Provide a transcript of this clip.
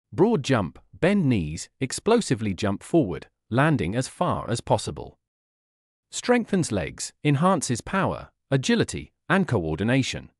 Broad jump, bend knees, explosively jump forward, landing as far as possible. Strengthens legs, enhances power, agility, and coordination.